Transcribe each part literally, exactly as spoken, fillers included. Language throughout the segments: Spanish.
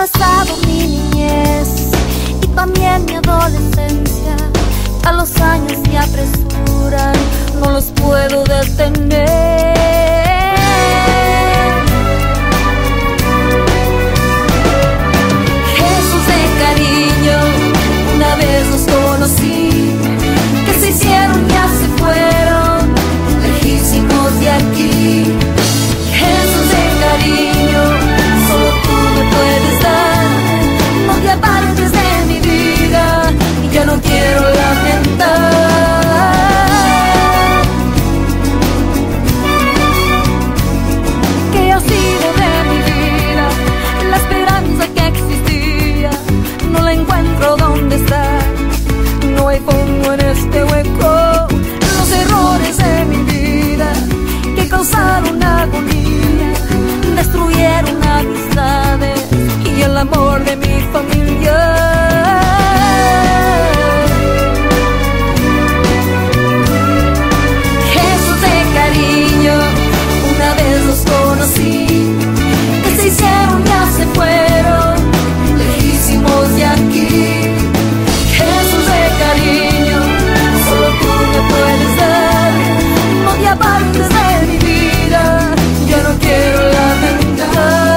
pasado mi niñez y también mi adolescencia. A los años se apresuran, no los puedo detener. Jesús de cariño, una vez los conocí, que se hicieron ya se fueron, lejísimos de aquí. Jesús de cariño, solo tú me puedes dar, no te apartes de mi vida, y ya no quiero lamentar. Que ha sido de mi vida la esperanza que existía, no la encuentro donde está, no hay fondo en este hueco. Los errores de mi vida que causaron agonía destruyeron amistades y el amor de mi familia. Jesús de cariño, una vez los conocí, que se hicieron ya se fueron, lejísimos de aquí. Jesús de cariño, solo tú me puedes dar, no te apartes de mi vida, ya no quiero lamentar.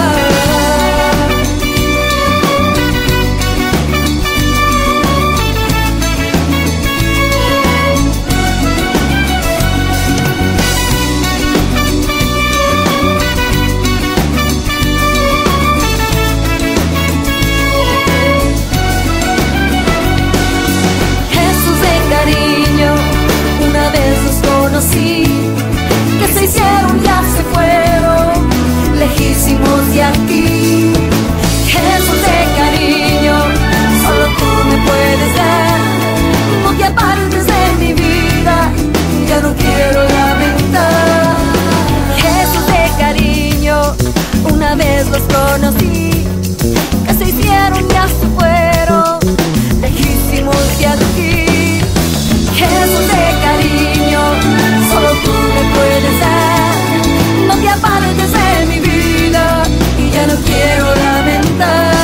Que se hicieron ya se fueron, lejísimos de aquí. Jesús de cariño, solo tú me puedes dar, no te apartes de mi vida, ya no quiero lamentar. Jesús de cariño, una vez los conocí, que se hicieron ya se fueron, lejísimos de aquí. Jesús de cariño, solo tú me puedes dar, no te apartes de mi vida, y ya no quiero lamentar.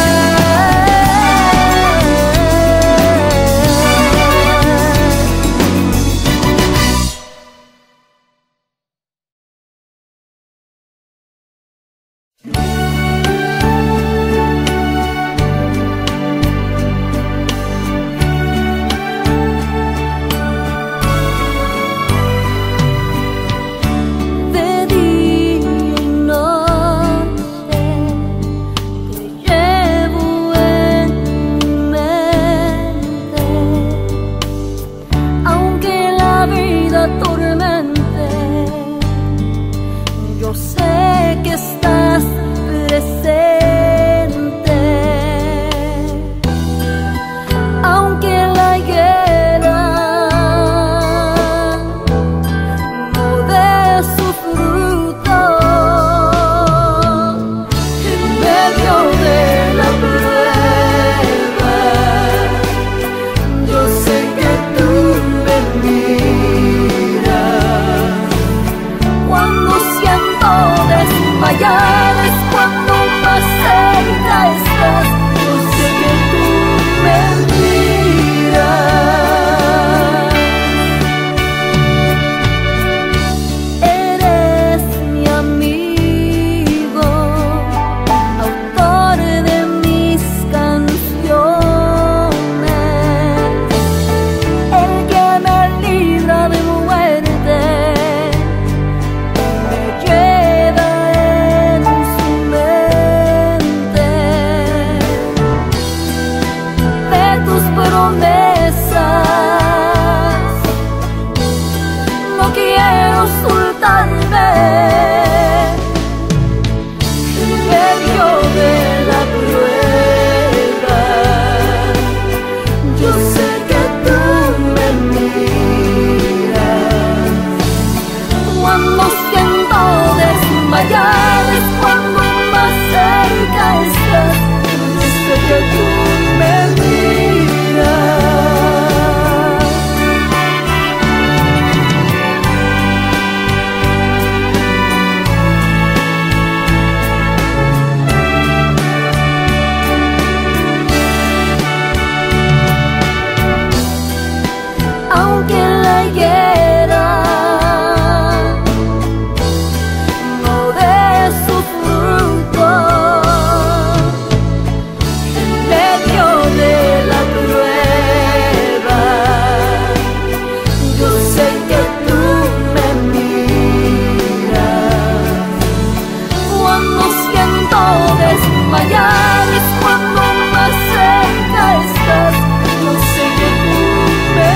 siento desmayar es cuando más cerca estás. Yo sé que tú me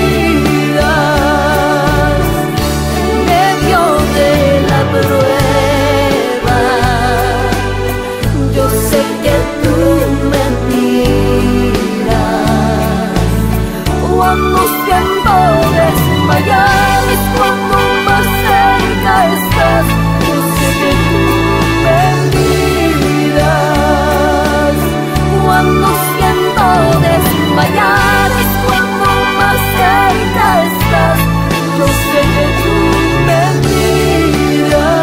miras en medio de la prueba. Yo sé que tú me miras cuando siento desmayar es cuando más cerca estás. Yo sé que tú me miras cuando siento desmayar es cuando más cerca estás. Yo sé que tú me miras.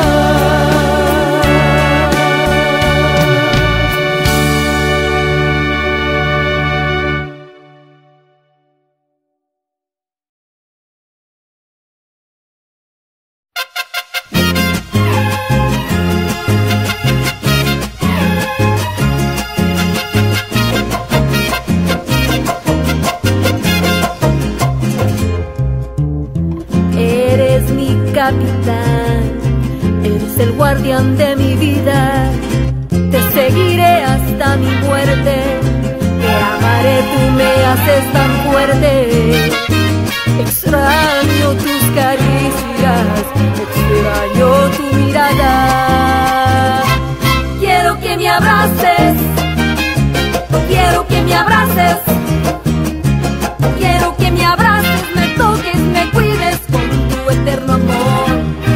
Eres mi capitán, eres el guardián de mi vida. Te seguiré hasta mi muerte, te amaré, tú me haces tan fuerte. Extraño tus caricias, extraño tu mirada. Quiero que me abraces, quiero que me abraces. Quiero que me abraces, me toques, me cuides con tu eterno amor.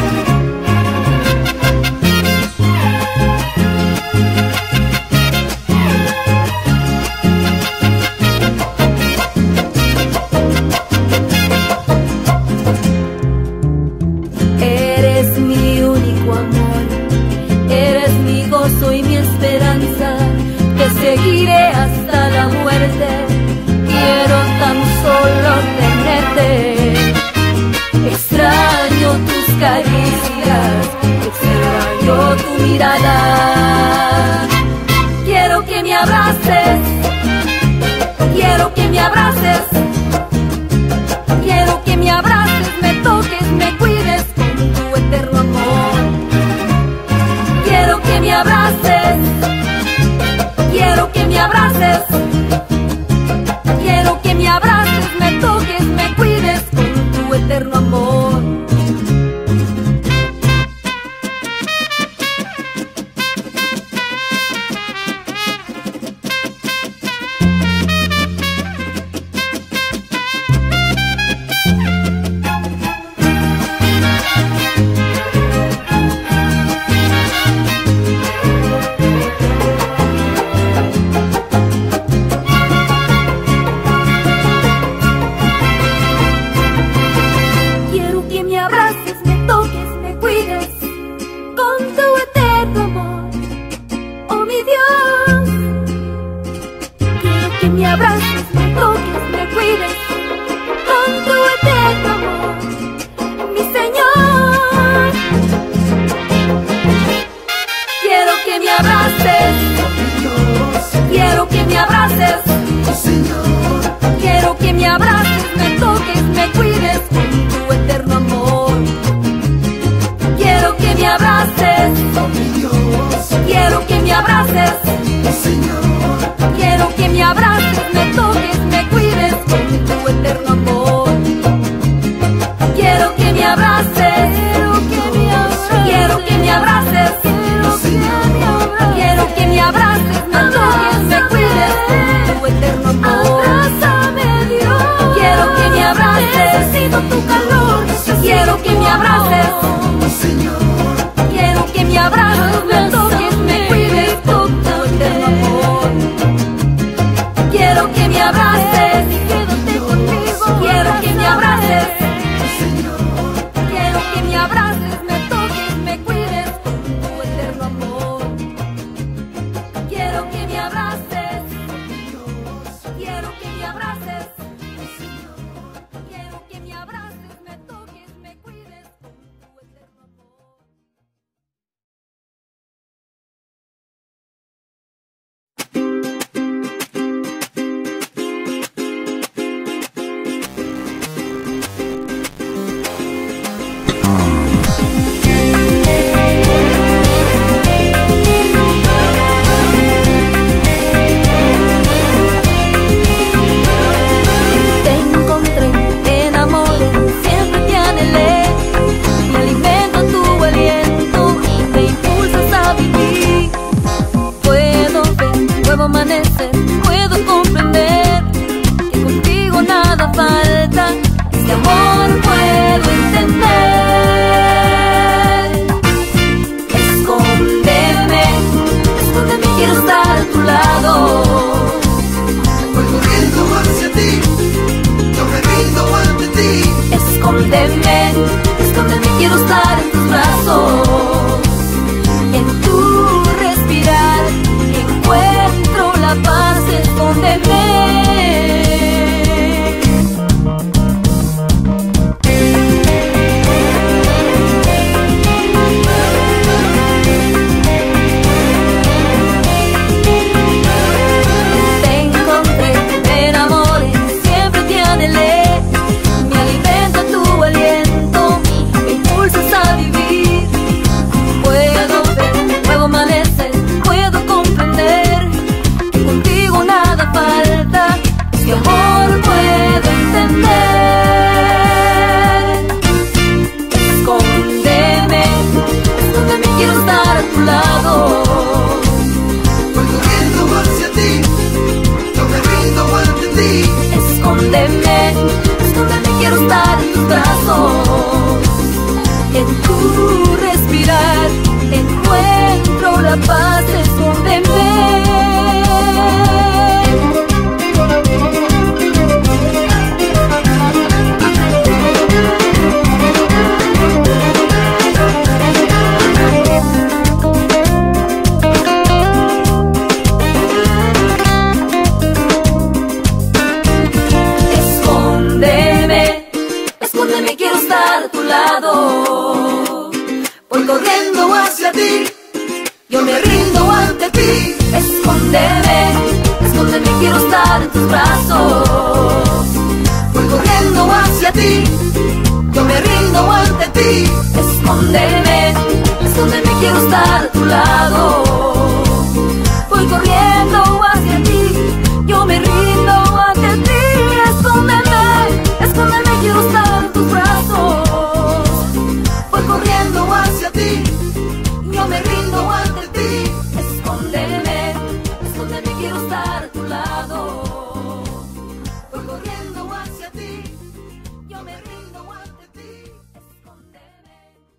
Eres mi único amor, eres mi gozo y mi esperanza. Te seguiré hasta la muerte. Quiero tan solo tenerte. Extraño tus caricias, extraño tu mirada. Quiero que me abraces, quiero que me abraces. Quiero que me abraces, me toques, me cuides con tu eterno amor. Quiero que me abraces, quiero que me abraces. Quiero que me abraces, me toques, me cuides con tu eterno amor. quiero estar en tus brazos. En tu respirar encuentro la paz, escóndeme. Escóndeme, escóndeme, quiero estar en tus brazos. En tu respirar encuentro la paz, escóndeme. Escóndeme, quiero estar a tu lado. Voy corriendo hacia ti, yo me rindo ante ti. Escóndeme, escóndeme, quiero estar en tus brazos. Voy corriendo hacia ti, yo me rindo ante ti. Escóndeme, escóndeme, quiero estar a tu lado. Voy corriendo hacia ti, yo me rindo ante ti. Escóndeme, escóndeme, quiero estar en tus brazos. Voy corriendo hacia ti, yo me rindo ante ti. Escóndeme, escóndeme, quiero estar a tu lado. Voy corriendo hacia ti, yo me rindo ante ti. Escóndeme.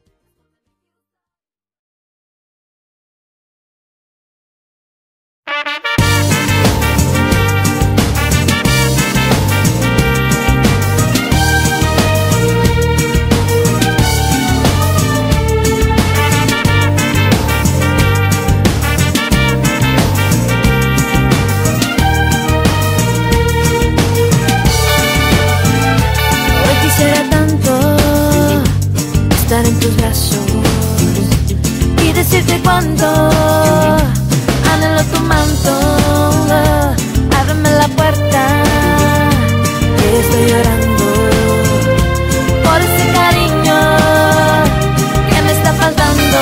Estar en tus brazos y decirte cuánto anhelo tu manto. Ábreme la puerta, que estoy llorando por ese cariño que me está faltando.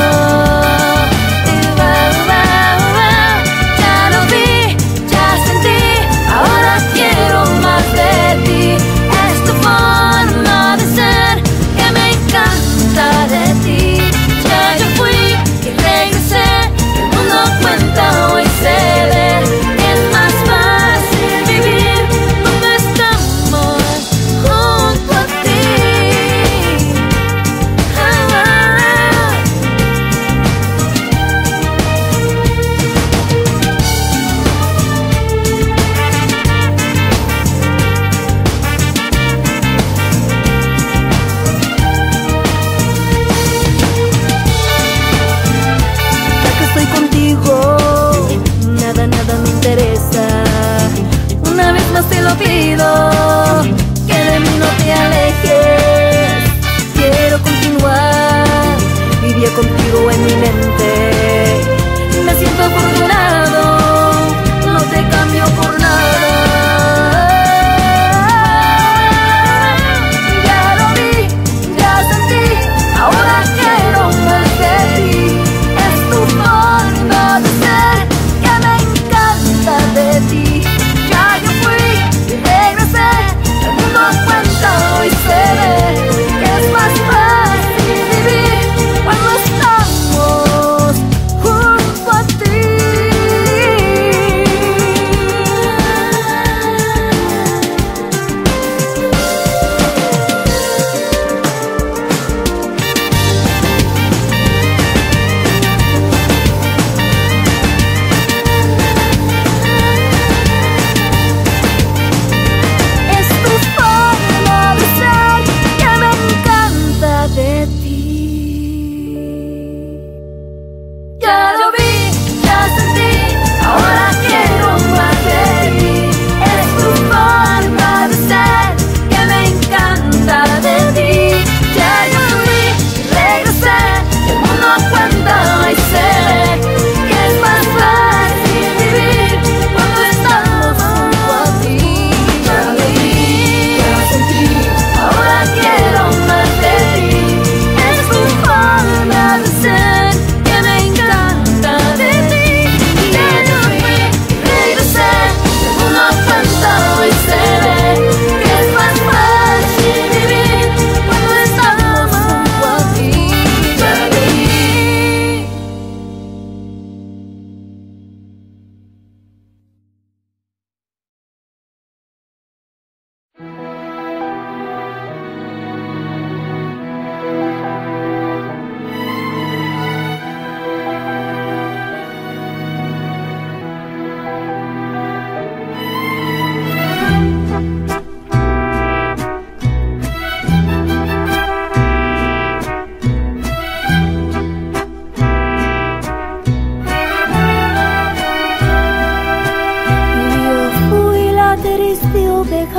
Ya lo vi, ya sentí, ahora quiero más de ti. Es tu forma de ser que me encanta de ti. Ya yo fui y regresé, el mundo cuenta hoy se ve.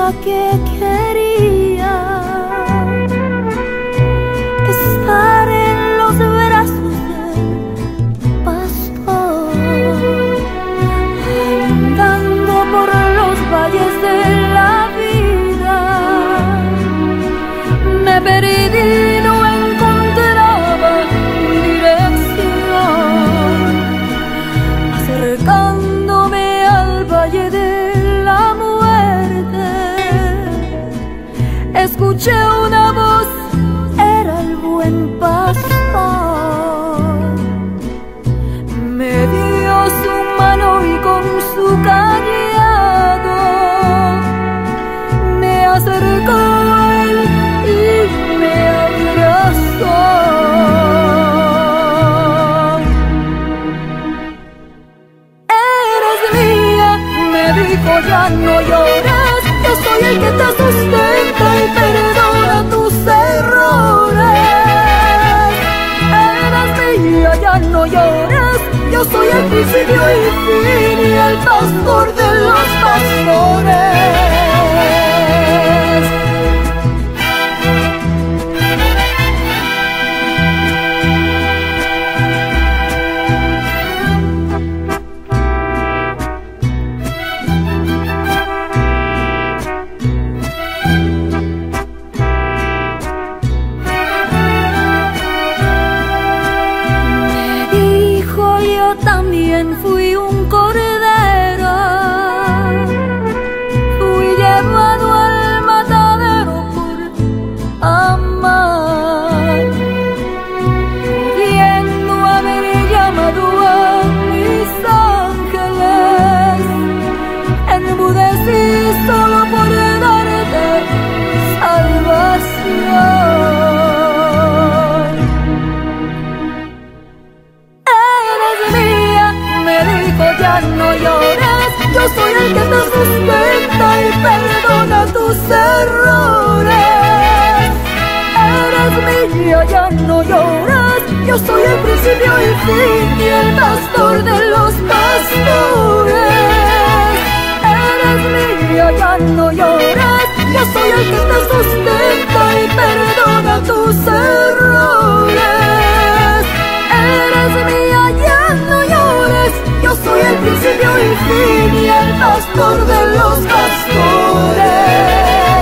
única que quería estar en los brazos del pastor, andando por los valles de la vida. Me perdí, no encontraba dirección, acercándome al valle de la muerte. Escuché una voz, era el buen pastor. Me dio su mano y con su callado me acercó a él y me abrazó. Eres mía, me dijo, ya no llores, yo soy el que te sustenta y perdona tus errores. Eres mía, ya no llores, yo soy el principio y fin y el pastor de los pastores. También fui un cordero, fui llevado al matadero por amar, pudiendo haber llamado a mis ángeles, enmudecí solo por darte salvación. Ya no llores, yo soy el que te sustenta y perdona tus errores. Eres mía, ya no llores, yo soy el principio y fin y el pastor de los pastores. Eres mía, ya no llores, yo soy el que te sustenta y perdona tus errores. Eres mía, ya no llores, yo soy el principio y fin y el pastor de los pastores.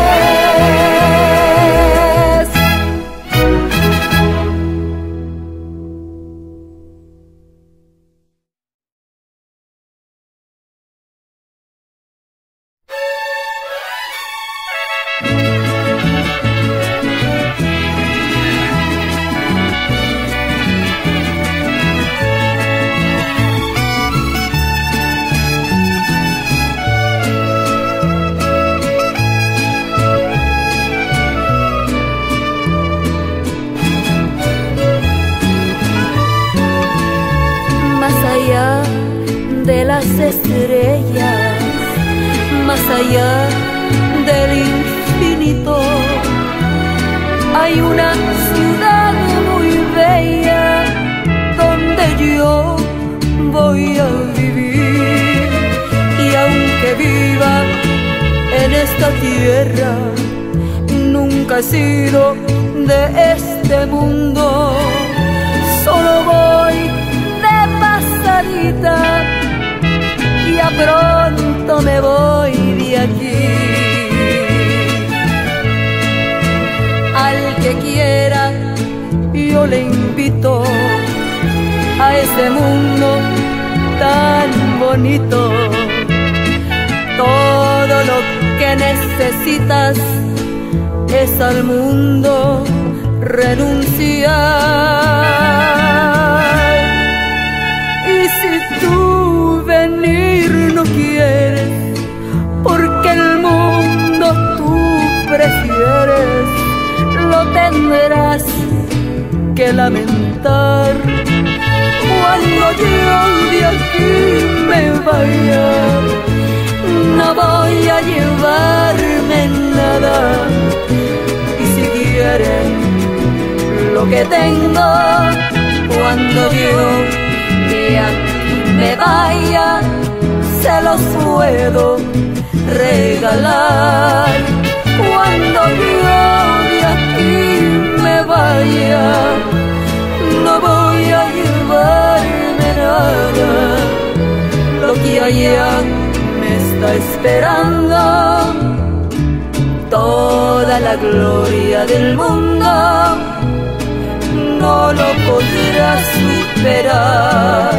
De las estrellas, más allá del infinito, hay una ciudad muy bella donde yo voy a vivir. Y aunque viva en esta tierra, nunca he sido de este mundo, solo voy de pasadita y a pronto me voy de aquí. Al que quiera yo le invito a ese mundo tan bonito. Todo lo que necesitas es al mundo renunciar. Y si tú venir no quieres, porque el mundo tú prefieres, lo tendrás que lamentar. Cuando yo de aquí me vaya, no voy a llevarme nada. Y si quieren lo que tengo, cuando yo de aquí me vaya, se los puedo regalar. Cuando yo de aquí me vaya, no voy a llevarme nada. Lo que allá me está esperando, toda la gloria del mundo, no lo podrás superar.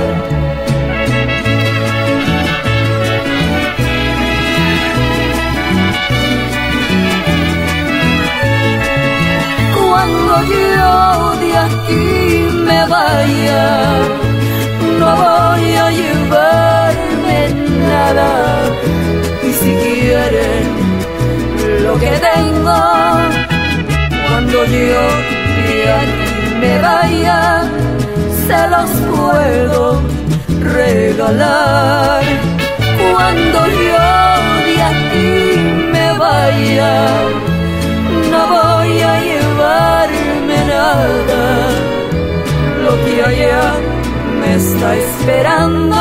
Cuando yo de aquí me vaya, no voy a llevarme nada. Y si quieren lo que tengo, cuando yo de aquí me vaya, se los puedo regalar. Cuando yo de aquí me vaya, no voy a llevarme nada. Lo que allá me está esperando,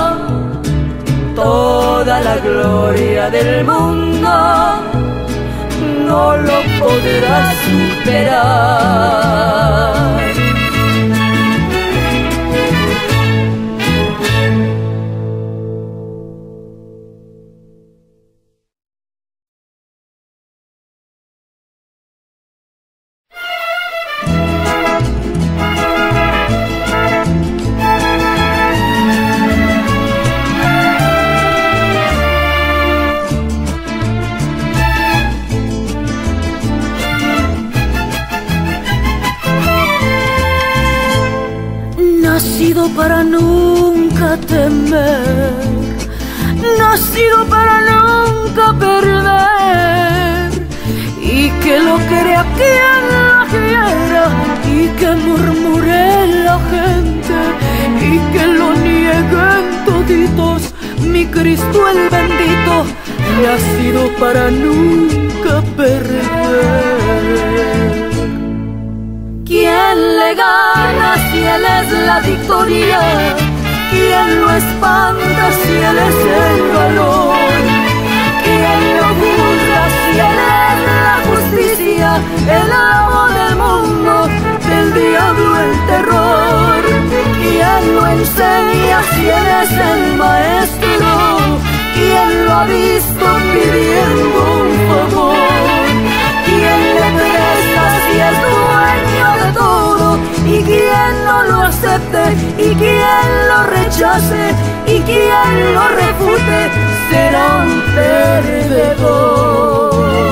toda la gloria del mundo, no lo podrás superar. Nacido para nunca temer, nacido para nunca perder, y que lo crea quien lo quiera, y que murmure la gente, y que lo nieguen toditos, mi Cristo el bendito, nacido para nunca perder. ¿Quién le gana si él es la victoria? ¿Quién lo espanta si él es el valor? ¿Quién lo juzga si él es la justicia? El amo del mundo, del diablo el terror. ¿Quién lo enseña si él es el maestro? ¿Quién lo ha visto pidiendo un favor? ¿Quién le presta si es dueño de todo? ¿Y quién no lo acepte? ¿Y quién lo rechace? ¿Y quién lo refute? Será un perdedor.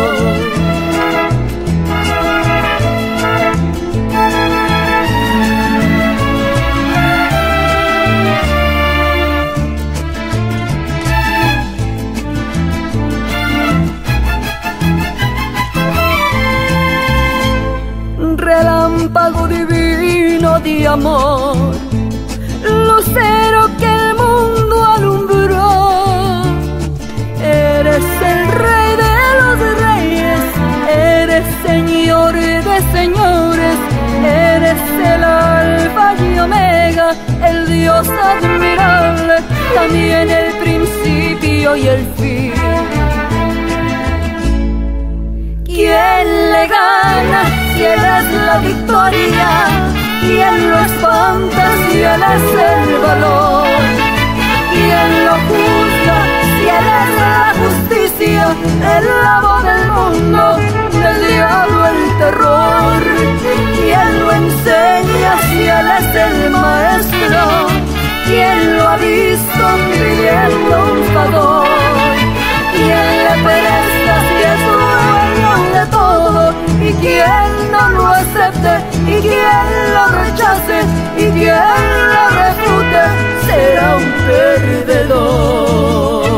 Relámpago divino de amor, lucero que el mundo alumbró. Eres el rey de los reyes, eres señor de señores, eres el alfa y omega, el Dios admirable, también el principio y el fin. ¿Quién le gana si él es la victoria? ¿Quién lo espanta si él es el valor? ¿Quién lo juzga si él es la justicia? El amo del mundo, del diablo el terror. ¿Quién lo enseña si él es el maestro? ¿Quién lo ha visto pidiendo un favor? ¿Quién le presta si es dueño de todo? ¿Y quién no lo acepte? ¿Y quién lo rechace? ¿Y quién lo refute? Será un perdedor.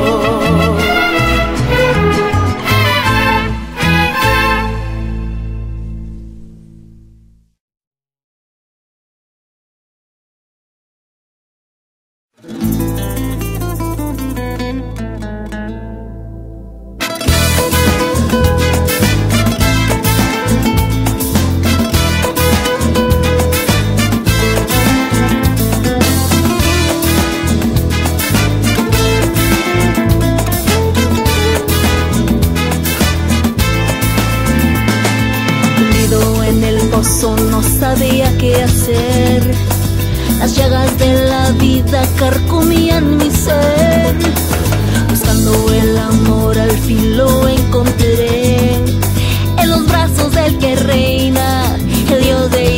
qué hacer. Las llagas de la vida carcomían mi ser. Buscando el amor al fin lo encontré en los brazos del que reina, el Dios de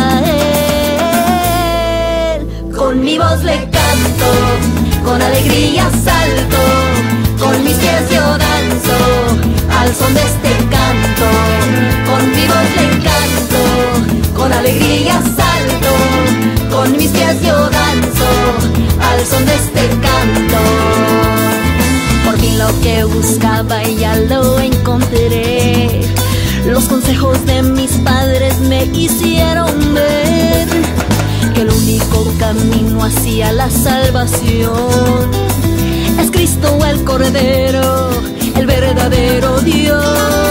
Israel. Con mi voz le canto, con alegría salto, con mis pies yo danzo al son de este canto. Con mi voz le canto, con alegría salto, con mis pies yo danzo al son de este canto. Por fin lo que buscaba ya lo encontré. Los consejos de mis padres me hicieron ver que el único camino hacia la salvación es Cristo el Cordero, el verdadero Dios.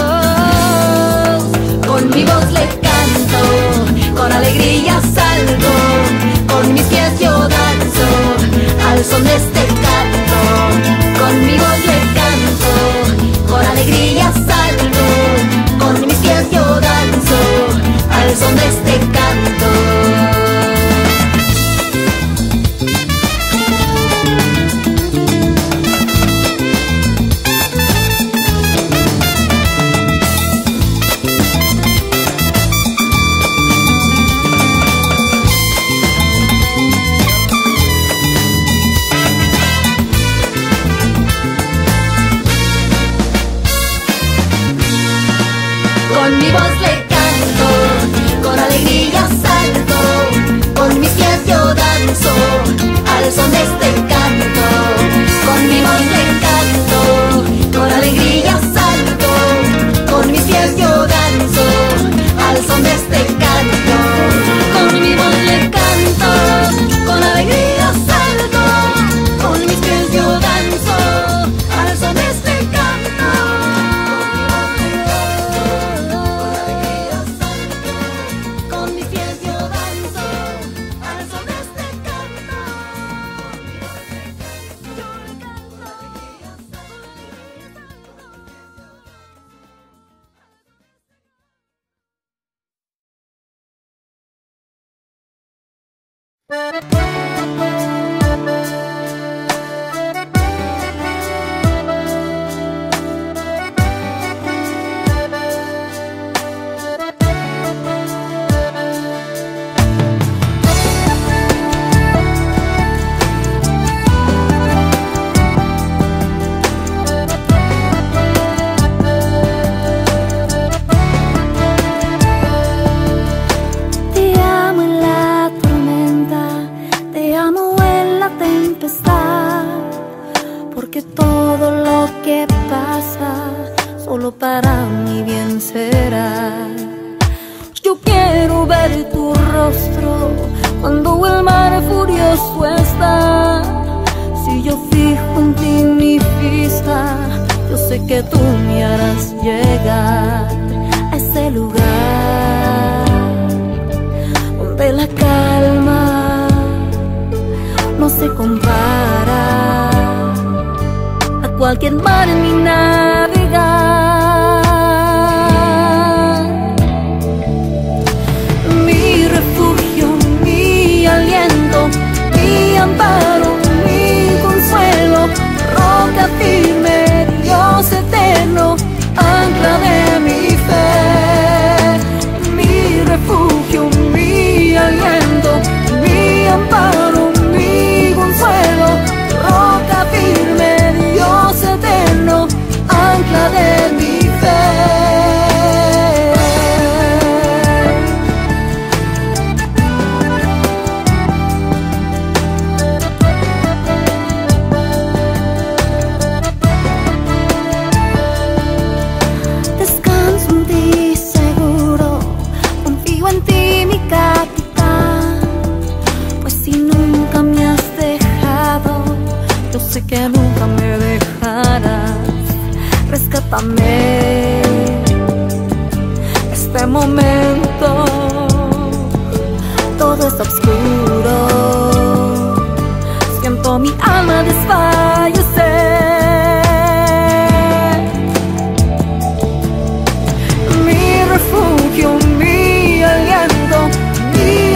Con mi voz le canto, con alegría salgo, con mis pies yo danzo al son de este canto. Con mi voz le canto, con alegría salgo, con mis pies yo danzo al son de este canto. Con mi voz le canto, con alegría salto, con mis pies yo danzo al son de este canto. Con mi voz le canto, con alegría salto, con mis pies yo danzo al son de este canto. Con mi voz le canto, con alegría salto, con mis pies yo danzo al son de este canto. Con mis pies yo danzo al son de este canto. Yo le canto. Te amo en la tormenta, te amo en la tempestad, porque todo lo que pasa solo para mi bien será. Yo quiero ver tu rostro cuando el mar furioso está. Si yo fijo en ti mi vista, yo sé que tú me harás llegar a ese lugar donde la calma no se compara a cualquier mar en mi navegar. Mi refugio, mi aliento, mi amparo, mi consuelo, roca firme, Dios eterno, ancla de mi fe. Mi refugio, mi aliento, mi amparo, mi consuelo, roca firme, Dios eterno, ancla de mi fe. Descanso en ti seguro, confío en ti mi capitán, pues si nunca me has dejado, yo sé que nunca me dejarás. Rescátame este momento, todo es oscuro, siento mi alma desfallecer. Mi refugio, mi aliento, mi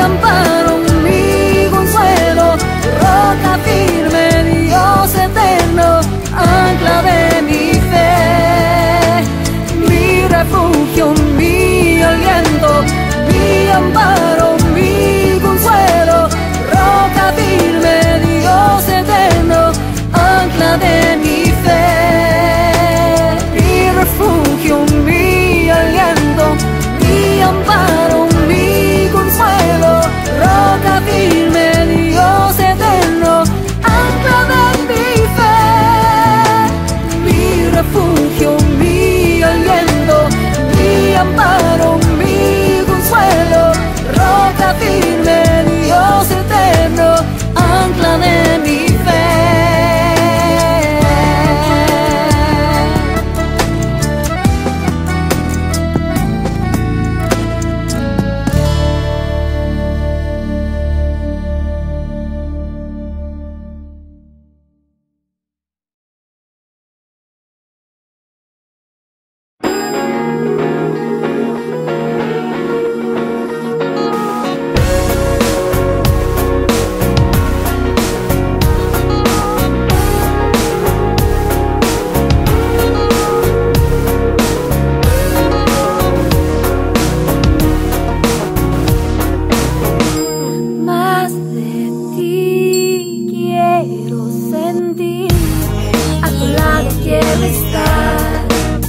quiero estar.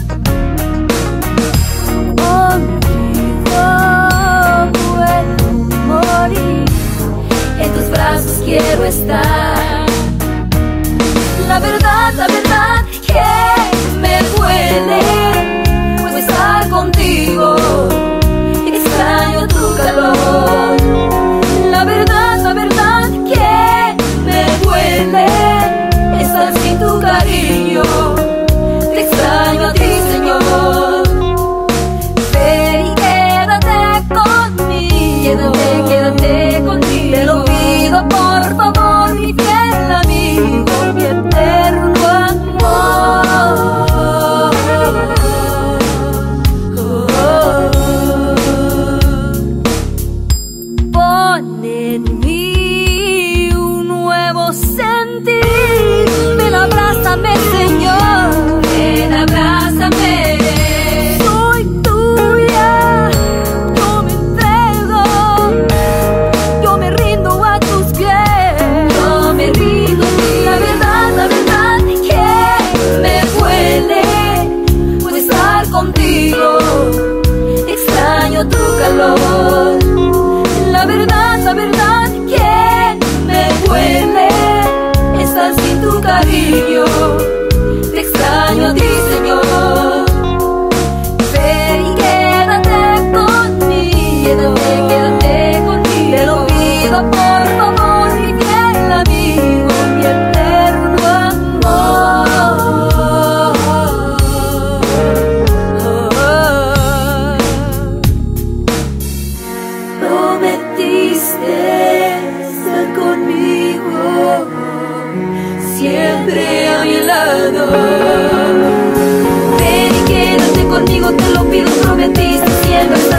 Contigo puedo morir, En tus brazos quiero estar. La verdad, la verdad que me duele, pues estar contigo, extraño tu calor. La verdad, la verdad que me duele, estar sin tu cariño, te extraño a ti, Señor. Ven y quédate conmigo, quédate, quédate conmigo. Te lo pido por favor, mi fiel amigo, mi eterno amor. pon en mí un nuevo sentir. Ven, abrázame, Señor, Ven, abrázame. soy tuya, yo me entrego, yo me rindo a tus pies, Yo me rindo a ti. La verdad, la verdad que me duele, pues estar contigo, extraño tu calor. La verdad, la verdad que me duele, estar sin tu cariño, te extraño a ti, Señor. Ven y quédate conmigo, quédate, quédate conmigo. Te lo pido por favor, mi fiel amigo, mi eterno amor. Prometiste estar conmigo, siempre a mi lado. Ven y quédate conmigo, te lo pido, prometiste siempre estar